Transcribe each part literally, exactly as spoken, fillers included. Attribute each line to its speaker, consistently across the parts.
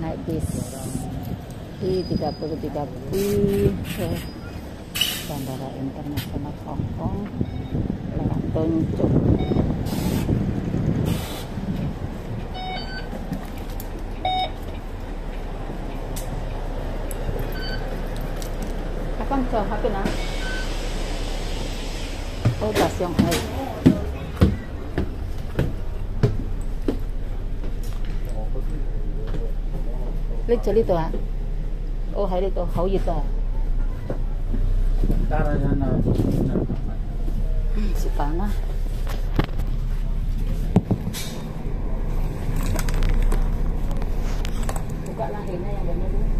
Speaker 1: naik bis I tiga puluh tiga B ke Bandara Internasional Hong Kong lewat Tunjuk. Kapan jauh aku nak? Oh, dah siang hari. Lấy cho đi tòa. Ô hay đi tòa hậu gì tòa. Sepanas. Buka lahirnya yang benar dulu.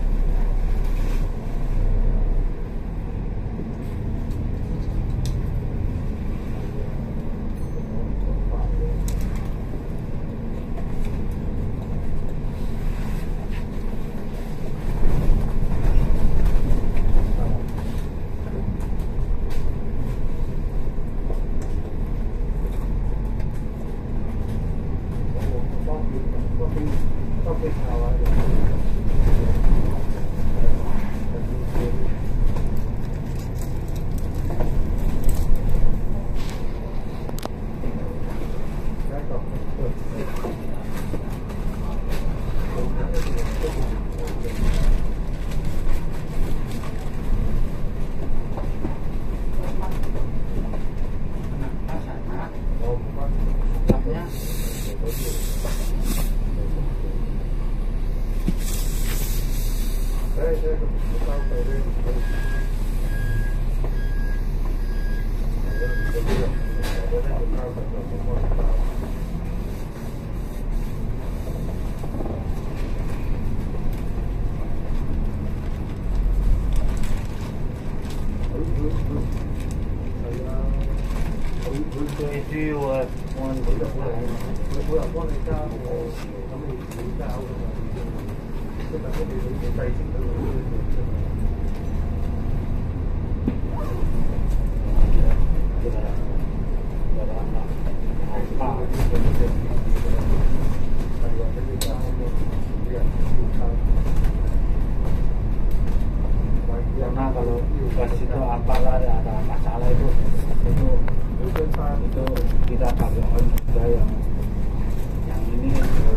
Speaker 2: Karena kalau pas itu apalah ada masalah itu itu itu, itu kita pakai on juga yang yang ini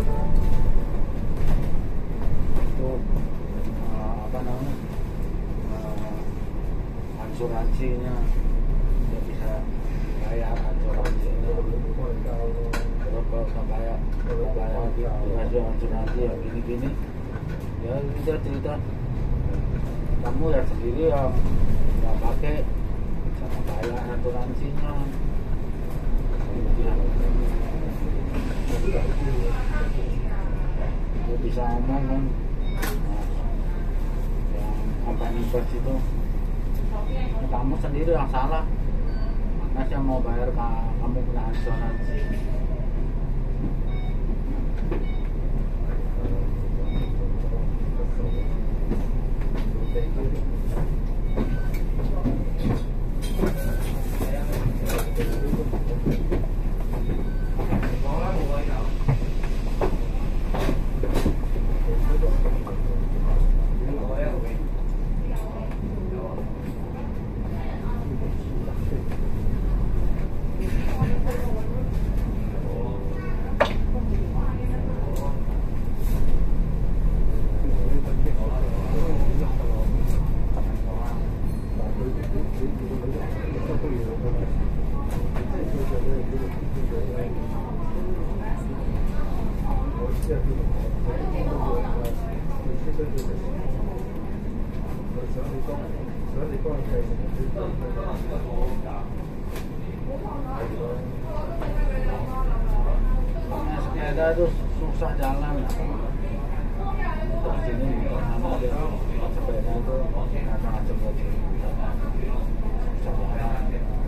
Speaker 2: itu uh, apa namanya uh, asuransinya dia bisa bayar asuransinya kalau kalau bayar kalau bayar dikasih asuransi ya gini-gini ya kita cerita kamu ya sendiri yang nggak pakai sama bayar asuransinya dia bisa ngomong kan yang company bus itu kamu sendiri yang salah karena saya mau bayar kamu punya asuransi. Sepeda itu susah jalan ya. Di sini di sana dia sepeda itu macam-macam lagi. Susah jalan.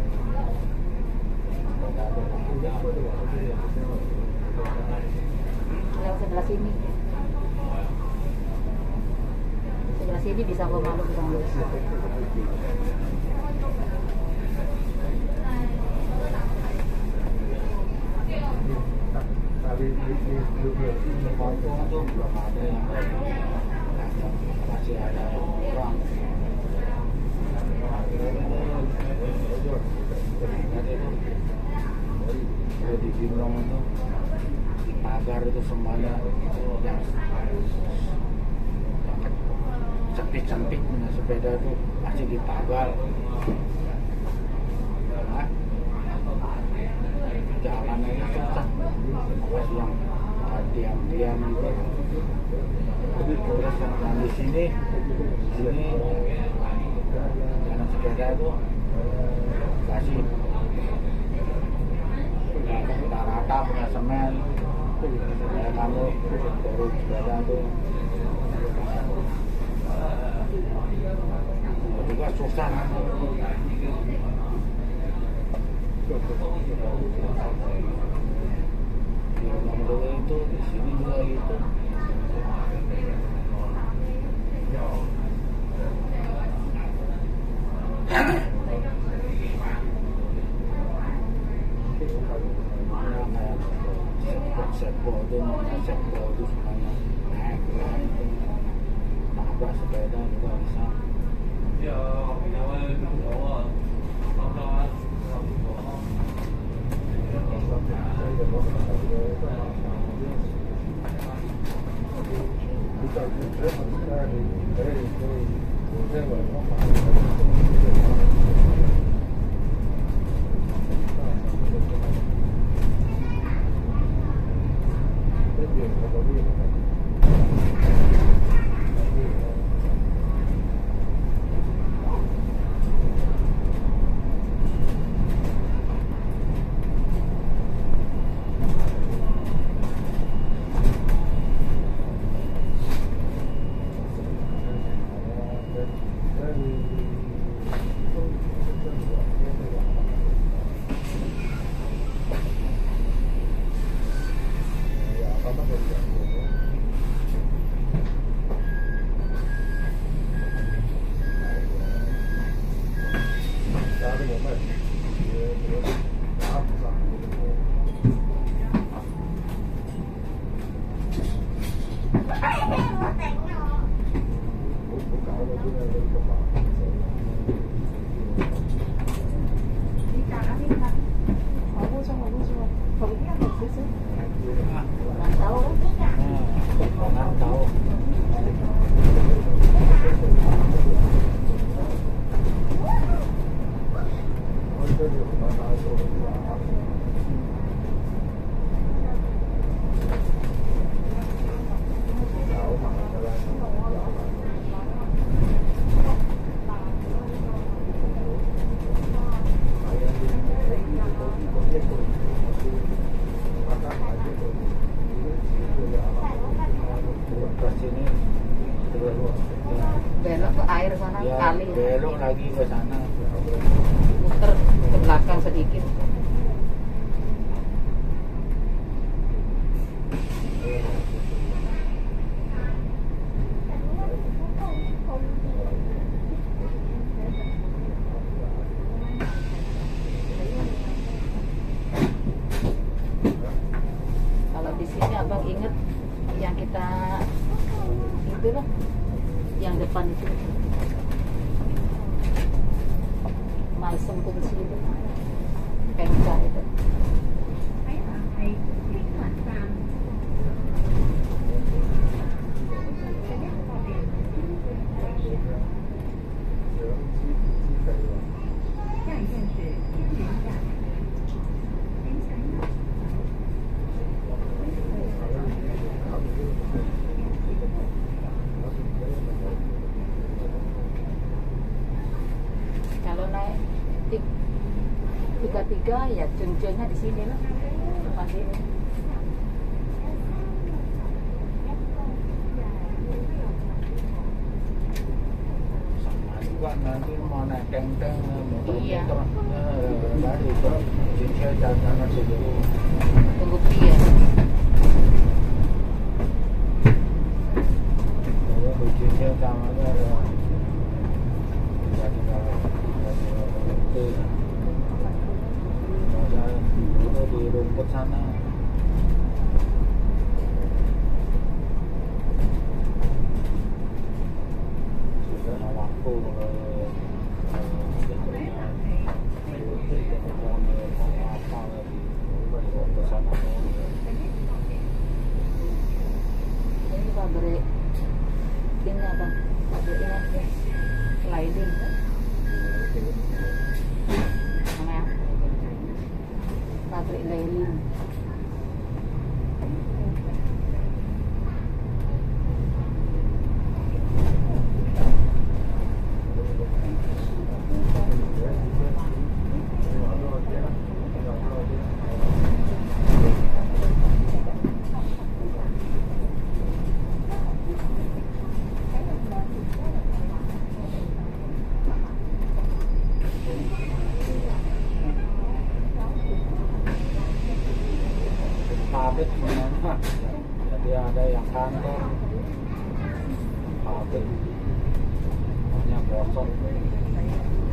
Speaker 1: Yang sebelah sini. Sebelah sini bisa ke malu bisa malu.
Speaker 2: Tadi Kampung tuh belum ada yang masih ada orang. Kalau di Binong itu di pagar itu semuanya yang cantik-cantik punya sepeda itu masih di pagar. Nah, jalannya itu susah, masih yang diam-diam gitu. Terus yang di sini, sini anak sepeda itu kasih rata-rata punya semen, kayak kamu baru sepeda tuh juga susah. Di rumah dulu itu, di sini juga gitu. Sepo itu, sepo itu semuanya naik, naik itu tabrak sepeda juga bisa.
Speaker 1: Belok ke air sana
Speaker 2: Ya,
Speaker 1: kali.
Speaker 2: belok lagi ke sana.
Speaker 1: Muter ke belakang sedikit. Kalau di sini abang inget yang kita itu loh, yang depan itu Maisem Kungsi itu, Pengca itu. Kalau naik tiga tiga ya cuncunnya di sini lah, depan sini.
Speaker 2: Sama juga nanti mau naik teng-teng,
Speaker 1: Iya.
Speaker 2: muter-muter, dari itu cincin jalan situ.
Speaker 1: Tunggu dia.
Speaker 2: Kalau cincin tangannya ada di rumput sana.
Speaker 1: ini apa? Pabrik ini sliding. Namanya pabrik lilin.
Speaker 2: Pabrik semuanya, jadi ada yang kantor, pabrik, semuanya kosong.